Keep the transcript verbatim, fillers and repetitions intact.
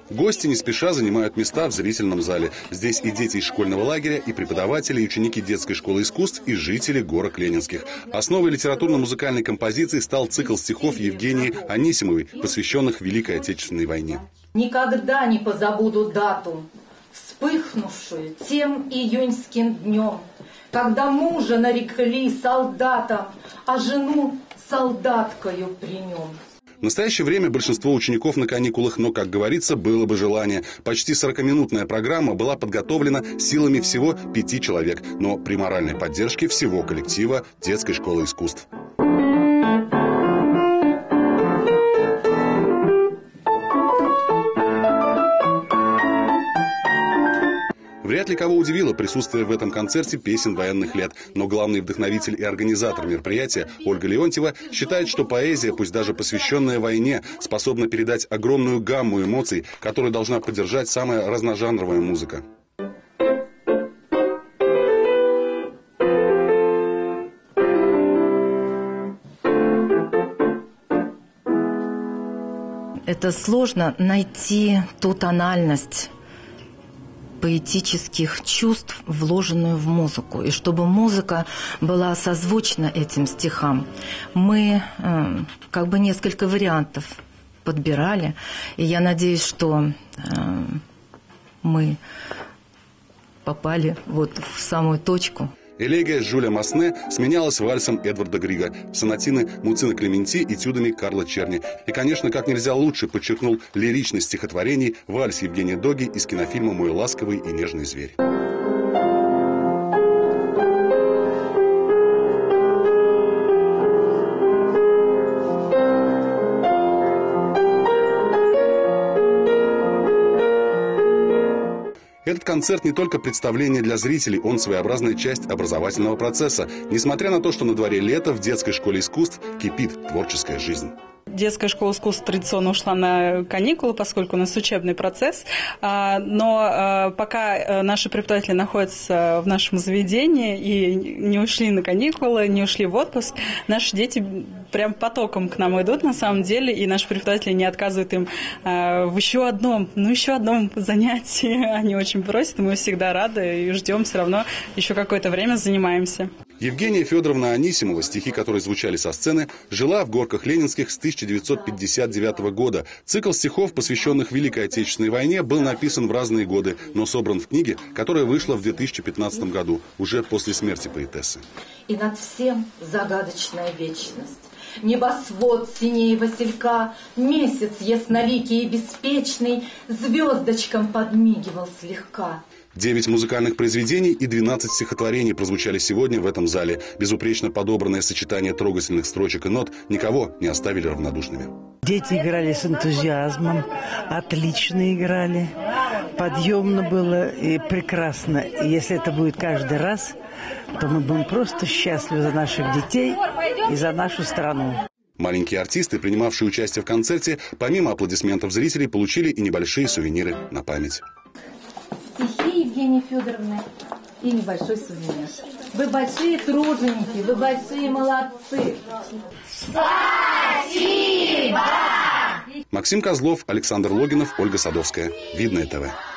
Гости не спеша занимают места в зрительном зале. Здесь и дети из школьного лагеря, и преподаватели, и ученики детской школы искусств, и жители горок Ленинских. Основой литературно-музыкальной композиции стал цикл стихов Евгении Анисимовой, посвященных Великой Отечественной войне. Никогда не позабуду дату, вспыхнувшую тем июньским днем, когда мужа нарекли солдатом, а жену солдаткою при нем. В настоящее время большинство учеников на каникулах, но, как говорится, было бы желание. Почти сорокаминутная программа была подготовлена силами всего пяти человек, но при моральной поддержке всего коллектива детской школы искусств. Вряд ли кого удивило присутствие в этом концерте песен военных лет. Но главный вдохновитель и организатор мероприятия Ольга Леонтьева считает, что поэзия, пусть даже посвященная войне, способна передать огромную гамму эмоций, которую должна поддержать самая разножанровая музыка. Это сложно найти ту тональность поэтических чувств, вложенную в музыку. И чтобы музыка была созвучна этим стихам, мы э, как бы несколько вариантов подбирали. И я надеюсь, что э, мы попали вот в самую точку. Элегия Жюля Масне сменялась вальсом Эдварда Грига, сонатины Муцина Клементи, этюдами Карла Черни. И, конечно, как нельзя лучше подчеркнул лиричность стихотворений вальс Евгения Доги из кинофильма «Мой ласковый и нежный зверь». Этот концерт не только представление для зрителей, он своеобразная часть образовательного процесса. Несмотря на то, что на дворе лето, в детской школе искусств кипит творческая жизнь. Детская школа искусств традиционно ушла на каникулы, поскольку у нас учебный процесс. Но пока наши преподаватели находятся в нашем заведении и не ушли на каникулы, не ушли в отпуск, наши дети прям потоком к нам идут на самом деле, и наши преподаватели не отказывают им в еще одном, ну еще одном занятии. Они очень просят, мы всегда рады и ждем, все равно еще какое-то время занимаемся. Евгения Федоровна Анисимова, стихи которой звучали со сцены, жила в горках Ленинских с тысяча девятьсот пятьдесят девятого года. Цикл стихов, посвященных Великой Отечественной войне, был написан в разные годы, но собран в книге, которая вышла в две тысячи пятнадцатом году, уже после смерти поэтессы. И над всем загадочная вечность. Небосвод синей василька, месяц ясноликий и беспечный, звездочкам подмигивал слегка. Девять музыкальных произведений и двенадцать стихотворений прозвучали сегодня в этом зале. Безупречно подобранное сочетание трогательных строчек и нот никого не оставили равнодушными. Дети играли с энтузиазмом, отлично играли, подъемно было и прекрасно. И если это будет каждый раз, то мы будем просто счастливы за наших детей и за нашу страну. Маленькие артисты, принимавшие участие в концерте, помимо аплодисментов зрителей, получили и небольшие сувениры на память. Стихи Евгении Федоровны и небольшой сувенир. Вы большие труженики, вы большие молодцы. Спасибо! Максим Козлов, Александр Логинов, Ольга Садовская. Видное ТВ.